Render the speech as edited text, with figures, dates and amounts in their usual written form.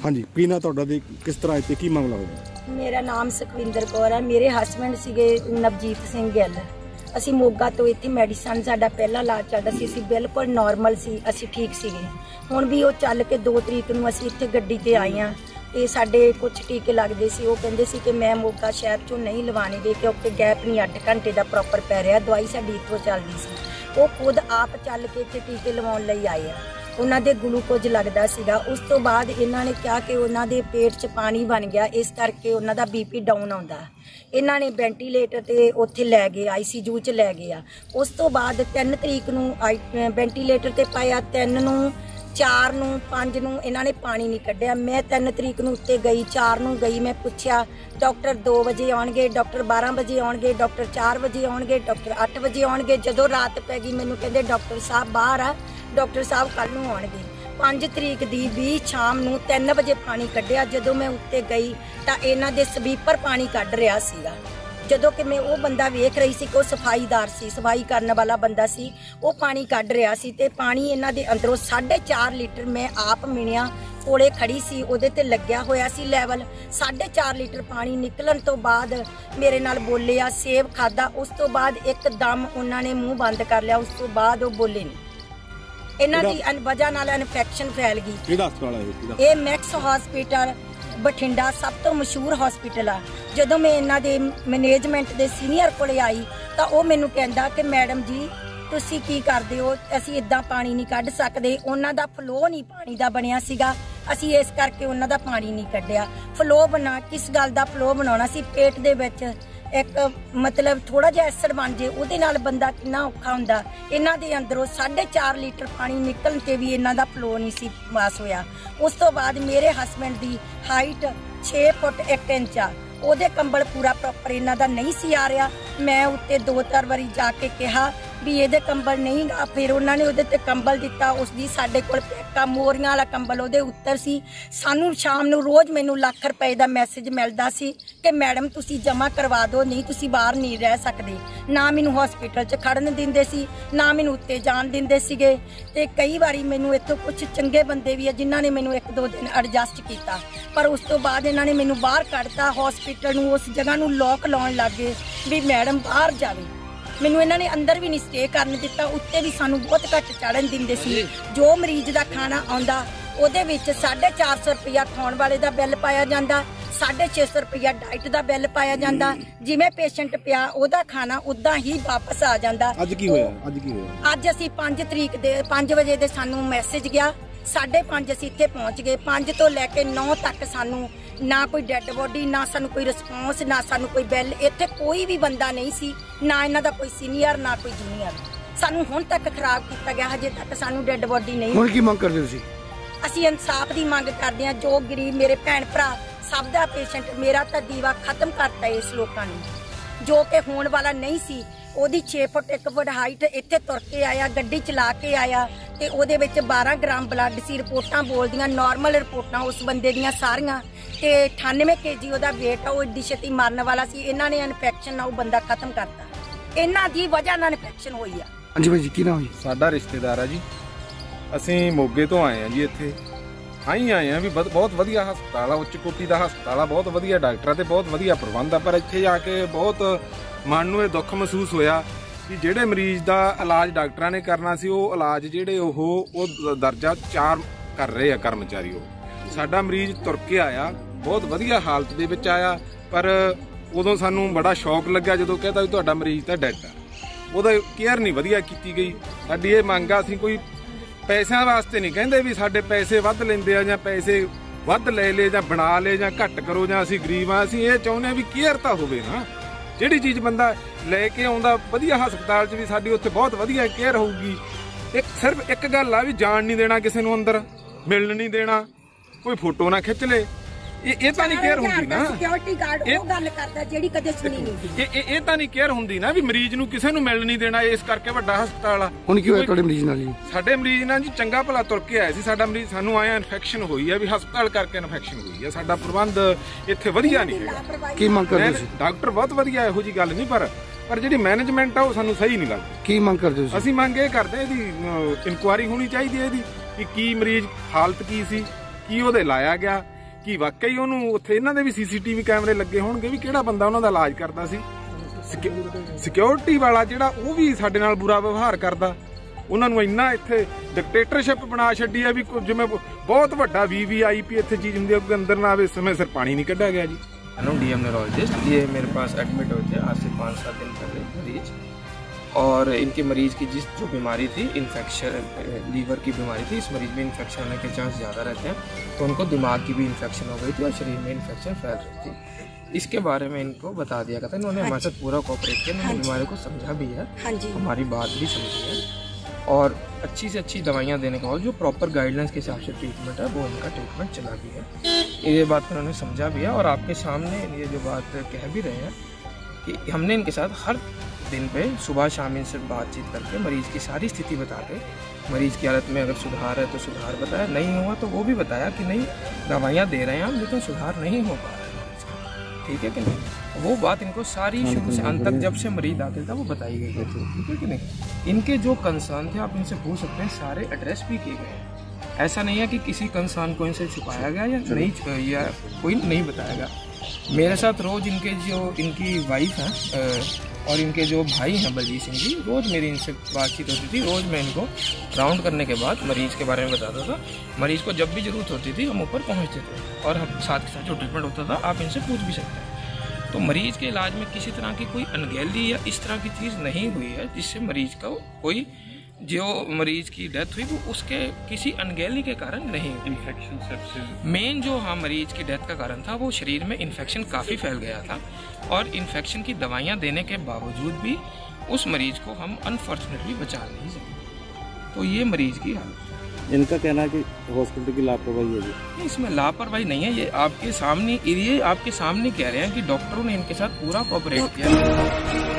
हाँ जी, की ना तुहाडा ते किस तरह इत्थे की मामला होया? मेरा नाम सुखविंदर कौर है। मेरे हसबैंड सीगे नवजीत सिंह ਗਿੱਲ। ਅਸੀਂ ਮੋਗਾ ਤੋਂ ਇੱਥੇ ਮੈਡੀਸਨ ਸਾਡਾ ਪਹਿਲਾ ਇਲਾਜ ਚੱਲਦਾ ਸੀ, ਅਸੀਂ ਬਿਲਕੁਲ ਨਾਰਮਲ ਸੀ, ਅਸੀਂ ਠੀਕ ਸੀਗੇ। ਹੁਣ ਵੀ ਉਹ ਚੱਲ ਕੇ 2 ਤਰੀਕ ਨੂੰ ਅਸੀਂ ਇੱਥੇ ਗੱਡੀ ਤੇ ਆਏ ਹਾਂ ਤੇ ਸਾਡੇ ਕੁਝ ਟੀਕੇ ਲੱਗਦੇ ਸੀ। ਉਹ ਕਹਿੰਦੇ ਸੀ ਕਿ ਮੈਂ ਮੋਗਾ ਸ਼ਹਿਰ ਚੋਂ ਨਹੀਂ ਲਵਾਉਣਗੇ ਕਿਉਂਕਿ ਗੈਪ ਨਹੀਂ 8 ਘੰਟੇ ਦਾ ਪ੍ਰੋਪਰ ਪੈ ਰਿਹਾ। ਦਵਾਈ ਸਾਡੀ ਇੱਥੋਂ ਚੱਲਦੀ ਸੀ। ਉਹ ਖੁਦ ਆਪ ਚੱਲ ਕੇ ਇੱਥੇ ਟੀਕੇ ਲਵਾਉਣ ਲਈ ਆਏ ਆ। ਉਹਨਾਂ ਦੇ ਗਲੂਕੋਜ਼ ਲੱਗਦਾ ਸੀਗਾ। ਉਸ ਤੋਂ ਬਾਅਦ ਇਹਨਾਂ ਨੇ ਕਿਹਾ ਕਿ ਉਹਨਾਂ ਦੇ ਪੇਟ 'ਚ ਪਾਣੀ ਬਣ ਗਿਆ, ਇਸ ਕਰਕੇ ਉਹਨਾਂ ਦਾ BP ਡਾਊਨ ਆਉਂਦਾ। ਇਹਨਾਂ ਨੇ ਵੈਂਟੀਲੇਟਰ ਤੇ ਉੱਥੇ ਲੈ ਗਏ, ICU 'ਚ ਲੈ ਗਏ ਆ। ਉਸ ਤੋਂ ਬਾਅਦ 3 ਤਰੀਕ ਨੂੰ ਵੈਂਟੀਲੇਟਰ ਤੇ ਪਾਇਆ, 3 ਨੂੰ 4 ਨੂੰ 5 ਨੂੰ ਇਹਨਾਂ ਨੇ ਪਾਣੀ ਨਹੀਂ ਕੱਢਿਆ। ਮੈਂ 3 ਤਰੀਕ ਨੂੰ ਉੱਤੇ ਗਈ, 4 ਨੂੰ ਗਈ। ਮੈਂ ਪੁੱਛਿਆ ਡਾਕਟਰ 2 ਵਜੇ ਆਉਣਗੇ, ਡਾਕਟਰ 12 ਵਜੇ ਆਉਣਗੇ, ਡਾਕਟਰ 4 ਵਜੇ ਆਉਣਗੇ, ਡਾਕਟਰ 8 ਵਜੇ ਆਉਣਗੇ। ਜਦੋਂ ਰਾਤ ਪੈ ਗਈ ਮੈਨੂੰ ਕਹਿੰਦੇ ਡਾਕਟਰ ਸਾਹਿਬ ਬਾਹਰ ਆ, ਡਾਕਟਰ ਸਾਹਿਬ ਕੱਲ ਨੂੰ ਆਉਣਗੇ। 5 ਤਰੀਕ ਦੀ ਵੀ ਸ਼ਾਮ ਨੂੰ 3 ਵਜੇ ਪਾਣੀ ਕੱਢਿਆ। ਜਦੋਂ ਮੈਂ ਉੱਤੇ ਗਈ ਤਾਂ ਇਹਨਾਂ ਦੇ ਸਵੀਪਰ ਪਾਣੀ ਕੱਢ ਰਿਹਾ ਸੀਗਾ। ਜਦੋਂ ਕਿ ਮੈਂ ਉਹ ਬੰਦਾ ਵੇਖ ਰਹੀ ਸੀ ਕਿ ਉਹ ਸਫਾਈਦਾਰ ਸੀ, ਸਫਾਈ ਕਰਨ ਵਾਲਾ ਬੰਦਾ ਸੀ, ਉਹ ਪਾਣੀ ਕੱਢ ਰਿਹਾ ਸੀ ਤੇ ਪਾਣੀ ਇਹਨਾਂ ਦੇ ਅੰਦਰੋਂ 4.5 ਲੀਟਰ ਮੈਂ ਆਪ ਮਿਣਿਆ, ਕੋਲੇ ਖੜੀ ਸੀ, ਉਹਦੇ ਤੇ ਲੱਗਿਆ ਹੋਇਆ ਸੀ ਲੈਵਲ। 4.5 ਲੀਟਰ ਪਾਣੀ ਨਿਕਲਣ ਤੋਂ ਬਾਅਦ ਮੇਰੇ ਨਾਲ ਬੋਲੇ ਆ, ਸੇਬ ਖਾਦਾ। ਉਸ ਤੋਂ ਬਾਅਦ ਇੱਕਦਮ ਉਹਨਾਂ ਨੇ ਮੂੰਹ ਬੰਦ ਕਰ ਲਿਆ। ਉਸ ਤੋਂ ਬਾਅਦ ਉਹ ਬੋਲੇ ਨਹੀਂ। ਇਹਨਾਂ ਦੀ ਵਜ੍ਹਾ ਨਾਲ ਇਨਫੈਕਸ਼ਨ ਫੈਲ ਗਈ। ਕਿਹੜਾ ਹਸਪਤਾਲ ਹੈ ਇਹ ਮੈਕਸ ਹਸਪੀਟਲ ਬਠਿੰਡਾ, ਸਭ ਤੋਂ ਮਸ਼ਹੂਰ ਹਸਪੀਟਲ ਆ। ਜਦੋਂ ਮੈਂ ਇਹਨਾਂ ਦੇ ਮੈਨੇਜਮੈਂਟ ਦੇ ਸੀਨੀਅਰ ਕੋਲੇ ਆਈ ਤਾਂ ਉਹ ਮੈਨੂੰ ਕਹਿੰਦਾ ਕਿ ਮੈਡਮ ਜੀ ਤੁਸੀਂ ਕੀ ਕਰਦੇ ਹੋ, ਅਸੀਂ ਇਦਾਂ ਪਾਣੀ ਨਹੀਂ ਕੱਢ ਸਕਦੇ। ਉਹਨਾਂ ਦਾ ਫਲੋ ਨਹੀਂ ਪਾਣੀ ਦਾ ਬਣਿਆ ਸੀਗਾ, ਅਸੀਂ ਇਸ ਕਰਕੇ ਉਹਨਾਂ ਦਾ ਪਾਣੀ ਨਹੀਂ ਕੱਢਿਆ। ਫਲੋ ਬਣਾ ਕਿਸ ਗੱਲ ਦਾ ਫਲੋ ਬਣਾਉਣਾ ਸੀ? ਪੇਟ ਦੇ ਵਿੱਚ ਇੱਕ ਮਤਲਬ ਥੋੜਾ ਜਿਹਾ ਐਸਿਡ ਬਣ ਜੇ, ਉਹਦੇ ਨਾਲ ਬੰਦਾ ਕਿੰਨਾ ਔਖਾ ਹੁੰਦਾ। ਇਹਨਾਂ ਦੇ ਅੰਦਰੋਂ 4.5 ਲੀਟਰ ਪਾਣੀ ਨਿਕਲਣ ਤੇ ਵੀ ਇਹਨਾਂ ਦਾ ਫਲੋ ਨਹੀਂ ਸੀ ਪਾਸ ਹੋਇਆ। ਉਸ ਤੋਂ ਬਾਅਦ ਮੇਰੇ ਹਸਬੈਂਡ ਦੀ ਹਾਈਟ 6 ਫੁੱਟ 1 ਇੰਚ ਆ, ਉਹਦੇ ਕੰਬਲ ਪੂਰਾ ਪ੍ਰੋਪਰ ਇਹਨਾਂ ਦਾ ਨਹੀਂ ਸੀ ਆ ਰਿਹਾ। ਮੈਂ ਉੱਤੇ 2-4 ਵਾਰੀ ਜਾ ਕੇ ਕਿਹਾ ਵੀ ਇਹਦੇ ਕੰਬਲ ਨਹੀਂ ਗਾ, ਫਿਰ ਉਹਨਾਂ ਨੇ ਉਹਦੇ ਤੇ ਕੰਬਲ ਦਿੱਤਾ। ਉਸ ਦੀ ਸਾਡੇ ਕੋਲ ਪੈਕਾ ਮੋਰੀਆਂ ਵਾਲਾ ਕੰਬਲ ਉਹਦੇ ਉੱਤਰ ਸੀ। ਸਾਨੂੰ ਸ਼ਾਮ ਨੂੰ ਰੋਜ਼ ਮੈਨੂੰ ਲੱਖ ਰੁਪਏ ਦਾ ਮੈਸੇਜ ਮਿਲਦਾ ਸੀ ਕਿ ਮੈਡਮ ਤੁਸੀਂ ਜਮ੍ਹਾਂ ਕਰਵਾ ਦਿਓ, ਨਹੀਂ ਤੁਸੀਂ ਬਾਹਰ ਨਹੀਂ ਰਹਿ ਸਕਦੇ। ਨਾ ਮੈਨੂੰ ਹਸਪੀਟਲ 'ਚ ਖੜਨ ਦਿੰਦੇ ਸੀ, ਨਾ ਮੈਨੂੰ ਉੱਤੇ ਜਾਣ ਦਿੰਦੇ ਸੀਗੇ। ਤੇ ਕਈ ਵਾਰੀ ਮੈਨੂੰ ਇੱਥੋਂ ਕੁਝ ਚੰਗੇ ਬੰਦੇ ਵੀ ਆ ਜਿਨ੍ਹਾਂ ਨੇ ਮੈਨੂੰ 1-2 ਦਿਨ ਐਡਜਸਟ ਕੀਤਾ, ਪਰ ਉਸ ਤੋਂ ਬਾਅਦ ਇਹਨਾਂ ਨੇ ਮੈਨੂੰ ਬਾਹਰ ਕੱਢਤਾ ਹਸਪੀਟਲ ਨੂੰ। ਉਸ ਜਗ੍ਹਾ ਨੂੰ ਲੋਕ ਲਾਉਣ ਲੱਗ ਗਏ ਵੀ ਮੈਡਮ ਬਾਹਰ ਜਾਵੇ। ਮੈਨੂੰ ਇਹਨਾਂ ਨੇ ਅੰਦਰ ਵੀ ਨਹੀਂ ਸਟੇ ਕਰਨ ਦਿੱਤਾ। ਉੱਤੇ ਵੀ ਸਾਨੂੰ ਬਹੁਤ ਘੱਟ ਚੜਨ ਦਿੰਦੇ ਸੀ। ਜੋ ਮਰੀਜ਼ ਦਾ ਖਾਣਾ ਆਉਂਦਾ ਉਹਦੇ ਵਿੱਚ 450 ਰੁਪਇਆ ਖਾਣ ਵਾਲੇ ਦਾ ਬਿੱਲ ਪਾਇਆ ਜਾਂਦਾ, 650 ਰੁਪਇਆ ਡਾਈਟ ਦਾ ਬਿੱਲ ਪਾਇਆ ਜਾਂਦਾ। ਜਿਵੇਂ ਪੇਸ਼ੈਂਟ ਪਿਆ ਉਹਦਾ ਖਾਣਾ ਉਦਾਂ ਹੀ ਵਾਪਸ ਆ ਜਾਂਦਾ। ਅੱਜ ਕੀ ਹੋਇਆ? ਅੱਜ ਅਸੀਂ 5 ਤਰੀਕ ਦੇ 5 ਵਜੇ ਦੇ ਸਾਨੂੰ ਮੈਸੇਜ ਗਿਆ, 5:30 ਅਸੀਂ ਇੱਥੇ ਪਹੁੰਚ ਗਏ। 5 ਤੋਂ ਲੈ ਕੇ 9 ਤੱਕ ਸਾਨੂੰ ਨਾ ਕੋਈ ਡੈੱਡ ਬੋਡੀ, ਨਾ ਸਾਨੂੰ ਕੋਈ ਰਿਸਪੌਂਸ, ਨਾ ਸਾਨੂੰ ਕੋਈ ਬਿੱਲ। ਇੱਥੇ ਕੋਈ ਵੀ ਬੰਦਾ ਨਹੀਂ ਸੀ, ਨਾ ਇਹਨਾਂ ਦਾ ਕੋਈ ਸੀਨੀਅਰ ਨਾ ਕੋਈ ਜੂਨੀਅਰ। ਸਾਨੂੰ ਹੁਣ ਤੱਕ ਖਰਾਬ ਕੀਤਾ ਗਿਆ, ਹਜੇ ਤੱਕ ਸਾਨੂੰ ਡੈੱਡ ਬੋਡੀ ਨਹੀਂ। ਹੁਣ ਕੀ ਮੰਗ ਕਰਦੇ ਤੁਸੀਂ? ਅਸੀਂ ਇਨਸਾਫ ਦੀ ਮੰਗ ਕਰਦੇ ਹਾਂ। ਜੋ ਗਰੀਬ ਮੇਰੇ ਭੈਣ ਭਰਾ ਸਭ ਦਾ ਪੇਸ਼ੈਂਟ, ਮੇਰਾ ਤਾਂ ਦੀਵਾ ਖਤਮ ਕਰਤਾ ਇਸ ਲੋਕਾਂ ਨੇ, ਜੋ ਕਿ ਹੋਣ ਵਾਲਾ ਨਹੀਂ ਸੀ। ਉਹਦੀ 6 ਫੁੱਟ 1 ਫੁੱਟ ਹਾਈਟ, ਇੱਥੇ ਤੁਰ ਕੇ ਆਇਆ, ਗੱਡੀ ਚਲਾ ਕੇ ਆਇਆ ਤੇ ਉਹਦੇ ਵਿੱਚ 12 ਗ੍ਰਾਮ ਬਲੱਡ ਸੀ। ਰਿਪੋਰਟਾਂ ਬੋਲਦੀਆਂ ਨਾਰਮਲ ਰਿਪੋਰਟਾਂ ਉਸ ਬੰਦੇ ਦੀਆਂ ਸਾਰੀਆਂ, ਤੇ 98 kg ਉਹਦਾ weight ਆ। ਉਹ ਏਡੀ ਛੇਤੀ ਮਰਨ ਵਾਲਾ ਸੀ। ਇਹਨਾਂ ਨੇ ਇਨਫੈਕਸ਼ਨ ਨਾਲ ਉਹ ਬੰਦਾ ਖਤਮ ਕਰਤਾ। ਇਹਨਾਂ ਦੀ ਵਜ੍ਹਾ ਨਾਲ ਇਨਫੈਕਸ਼ਨ ਹੋਈ ਆ। ਹਾਂਜੀ ਭਾਈ ਜੀ, ਕੀ ਨਾਮ ਹੋਈ? ਸਾਡਾ ਰਿਸ਼ਤੇਦਾਰ ਆ ਜੀ, ਅਸੀਂ ਮੋਗੇ ਤੋਂ ਆਏ ਆ ਜੀ। ਇੱਥੇ ਆਏ ਆ ਵੀ ਬਹੁਤ ਵਧੀਆ ਹਸਪਤਾਲ ਆ, ਉੱਚ ਕੋਟੀ ਦਾ ਹਸਪਤਾਲ ਆ, ਬਹੁਤ ਵਧੀਆ ਡਾਕਟਰ ਤੇ ਬਹੁਤ ਵਧੀਆ ਪ੍ਰਬੰਧ ਆ। ਪਰ ਇੱਥੇ ਆ ਕੇ ਬਹੁਤ ਮਨ ਨੂੰ ਇਹ ਦੁੱਖ ਮਹਿਸੂਸ ਹੋਇਆ ਕਿ ਜਿਹੜੇ ਮਰੀਜ਼ ਦਾ ਇਲਾਜ ਡਾਕਟਰਾਂ ਨੇ ਕਰਨਾ ਸੀ, ਉਹ ਇਲਾਜ ਜਿਹੜੇ ਉਹ ਦਰਜਾ 4 ਕਰ ਰਹੇ ਆ ਕਰਮਚਾਰੀ। ਉਹ ਸਾਡਾ ਮਰੀਜ਼ ਤੁਰ ਕੇ ਆਇਆ, ਬਹੁਤ ਵਧੀਆ ਹਾਲਤ ਦੇ ਵਿੱਚ ਆਇਆ, ਪਰ ਉਦੋਂ ਸਾਨੂੰ ਬੜਾ ਸ਼ੌਕ ਲੱਗਾ ਜਦੋਂ ਕਹਿੰਦਾ ਵੀ ਤੁਹਾਡਾ ਮਰੀਜ਼ ਤਾਂ ਡੈਡ ਆ। ਉਹਦਾ ਕੇਅਰ ਨਹੀਂ ਵਧੀਆ ਕੀਤੀ ਗਈ। ਸਾਡੀ ਇਹ ਮੰਗ ਆ, ਅਸੀਂ ਕੋਈ ਪੈਸਿਆਂ ਵਾਸਤੇ ਨਹੀਂ ਕਹਿੰਦੇ ਵੀ ਸਾਡੇ ਪੈਸੇ ਵੱਧ ਲੈਂਦੇ ਆ ਜਾਂ ਪੈਸੇ ਵੱਧ ਲੈ ਲਏ ਜਾਂ ਬਣਾ ਲਏ ਜਾਂ ਘੱਟ ਕਰੋ ਜਾਂ ਅਸੀਂ ਗਰੀਬ ਆ। ਅਸੀਂ ਇਹ ਚਾਹੁੰਦੇ ਆ ਵੀ ਕੇਅਰ ਤਾਂ ਹੋਵੇ ਨਾ। ਜਿਹੜੀ ਚੀਜ਼ ਬੰਦਾ ਲੈ ਕੇ ਆਉਂਦਾ ਵਧੀਆ ਹਸਪਤਾਲ 'ਚ ਵੀ ਸਾਡੀ ਉੱਥੇ ਬਹੁਤ ਵਧੀਆ ਕੇਅਰ ਹੋਊਗੀ। ਸਿਰਫ ਇੱਕ ਗੱਲ ਆ ਵੀ ਜਾਣ ਨਹੀਂ ਦੇਣਾ ਕਿਸੇ ਨੂੰ, ਅੰਦਰ ਮਿਲਣ ਨਹੀਂ ਦੇਣਾ, ਕੋਈ ਫੋਟੋ ਨਾ ਖਿੱਚ ਲੇ। ਇਹ ਤਾਂ ਨਹੀਂ ਕੇਅਰ ਹੁੰਦੀ ਨਾ। ਸਿਕਿਉਰਿਟੀ ਗਾਰਡ ਉਹ ਗੱਲ ਕਰਦਾ ਜਿਹੜੀ ਕਦੇ ਸੁਣੀ ਨਹੀਂ। ਇਹ ਤਾਂ ਨਹੀਂ ਕੇਅਰ ਹੁੰਦੀ ਨਾ ਵੀ ਮਰੀਜ਼ ਨੂੰ ਕਿਸੇ ਨੂੰ ਮਿਲਣ ਨਹੀਂ ਦੇਣਾ। ਇਸ ਕਰਕੇ ਵੱਡਾ ਹਸਪਤਾਲ ਆ। ਹੁਣ ਕੀ ਹੋਇਆ ਤੁਹਾਡੇ ਮਰੀਜ਼ ਨਾਲ ਜੀ? ਸਾਡੇ ਮਰੀਜ਼ ਨਾਲ ਜੀ ਚੰਗਾ ਭਲਾ ਤੁਰ ਕੇ ਆਇਆ ਸੀ ਸਾਡਾ ਮਰੀਜ਼। ਸਾਨੂੰ ਆਇਆ ਇਨਫੈਕਸ਼ਨ ਹੋਈ ਆ ਵੀ ਹਸਪਤਾਲ ਕਰਕੇ ਇਨਫੈਕਸ਼ਨ ਹੋਈ ਆ। ਸਾਡਾ ਪ੍ਰਬੰਧ ਇੱਥੇ ਵਧੀਆ ਨਹੀਂ ਹੈਗਾ। ਕੀ ਮੰਗ ਕਰਦੇ ਤੁਸੀਂ? ਡਾਕਟਰ ਬਹੁਤ ਵਧੀਆ, ਇਹੋ ਜੀ ਗੱਲ ਨਹੀਂ, ਪਰ ਜਿਹੜੀ ਮੈਨੇਜਮੈਂਟ ਆ ਉਹ ਸਾਨੂੰ ਸਹੀ ਨਹੀਂ ਲੱਗਦੀ। ਕੀ ਮੰਗ ਕਰਦੇ ਤੁਸੀਂ? ਅਸੀਂ ਮੰਗ ਇਹ ਕਰਦੇ ਇਹਦੀ ਇਨਕੁਆਇਰੀ ਹੋਣੀ ਚਾਹੀਦੀ ਹੈ ਇਹਦੀ ਕਿ ਕੀ ਮਰੀਜ਼ ਹਾਲਤ ਕੀ ਸੀ, ਕੀ ਉਹਦੇ ਲਾਇਆ ਗਿਆ। ਕਿ ਵਾਕਈ ਉਹਨੂੰ ਉੱਥੇ ਇਹਨਾਂ ਦੇ ਵੀ ਸੀਸੀਟੀਵੀ ਕੈਮਰੇ ਲੱਗੇ ਹੋਣਗੇ ਵੀ ਕਿਹੜਾ ਬੰਦਾ ਉਹਨਾਂ ਦਾ ਇਲਾਜ ਕਰਦਾ ਸੀ। ਸਿਕਿਉਰਿਟੀ ਵਾਲਾ ਜਿਹੜਾ ਉਹ ਵੀ ਸਾਡੇ ਨਾਲ ਬੁਰਾ ਵਿਵਹਾਰ ਕਰਦਾ। ਉਹਨਾਂ ਨੂੰ ਇੰਨਾ ਇੱਥੇ ਡਿਕਟੇਟਰਸ਼ਿਪ ਬਣਾ ਛੱਡੀ ਆ ਵੀ ਜਿਵੇਂ ਬਹੁਤ ਵੱਡਾ VVIP ਇੱਥੇ चीज ਹੁੰਦੀ है, अंदर ना आवे समय सर पानी नहीं कढ़ा गया जी। DM न्यूरोलॉजिस्ट, ये मेरे पास एडमिट हुए थे आज से 5-7 दिन पहले मरीज, और इनके मरीज की जो बीमारी थी इन्फेक्शन, लीवर की बीमारी थी। इस मरीज में इन्फेक्शन होने के चांस ज़्यादा रहते हैं, तो उनको दिमाग की भी इन्फेक्शन हो गई थी और शरीर में इन्फेक्शन फैल रही थी। इसके बारे में इनको बता दिया गया था। इन्होंने हमारे साथ पूरा कोऑपरेट किया, इन्होंने बीमारी को समझा भी है, हमारी बात भी समझी है, और अच्छी से अच्छी दवाइयाँ देने के बाद जो प्रॉपर गाइडलाइंस के हिसाब से ट्रीटमेंट है वो इनका ट्रीटमेंट चला भी है। ये बात उन्होंने समझा भी है, और आपके सामने ये जो बात कह भी रहे हैं कि हमने इनके साथ हर दिन पे सुबह शाम इनसे बातचीत करके मरीज़ की सारी स्थिति बता के, मरीज़ की हालत में अगर सुधार है तो सुधार बताया, नहीं हुआ तो वो भी बताया कि नहीं दवाइयाँ दे रहे हैं हम लेकिन सुधार नहीं हो पा रहा है मरीज़ का, ठीक है कि नहीं। वो बात इनको सारी शुरू से अंत तक जब से मरीज दाखिल था वो बताई गई थी, ठीक है कि नहीं। इनके जो कंसर्न थे आप इनसे पूछ सकते हैं, सारे एड्रेस भी किए गए हैं। ऐसा नहीं है कि किसी कंसर्न को इनसे छुपाया गया या नहीं, या कोई नहीं बताया गया। मेरे साथ रोज़ इनकी वाइफ हैं और इनके जो भाई हैं बलजीत सिंह जी, रोज़ मेरी इनसे बातचीत होती थी। रोज़ मैं इनको राउंड करने के बाद मरीज़ के बारे में बताता था। मरीज़ को जब भी ज़रूरत होती थी हम ऊपर पहुँचते थे, और हम साथ के साथ जो ट्रीटमेंट होता था आप इनसे पूछ भी सकते हैं। तो मरीज़ के इलाज में किसी तरह की कोई अनगैली या इस तरह की चीज़ नहीं हुई है जिससे मरीज़ का कोई, जो मरीज़ की डेथ हुई वो उसके किसी अनगैली के कारण नहीं हुई। इन्फेक्शन मेन जो मरीज़ की डेथ का कारण था वो शरीर में इन्फेक्शन काफ़ी फैल गया था, और इन्फेक्शन की दवाइयाँ देने के बावजूद भी उस मरीज़ को हम अनफॉर्चुनेटली बचा नहीं सके। तो ये मरीज़ की हालत। इनका कहना है कि हॉस्पिटल की लापरवाही है जी। इसमें लापरवाही नहीं है, ये आपके सामने कह रहे हैं कि डॉक्टरों ने इनके साथ पूरा कोऑपरेट किया।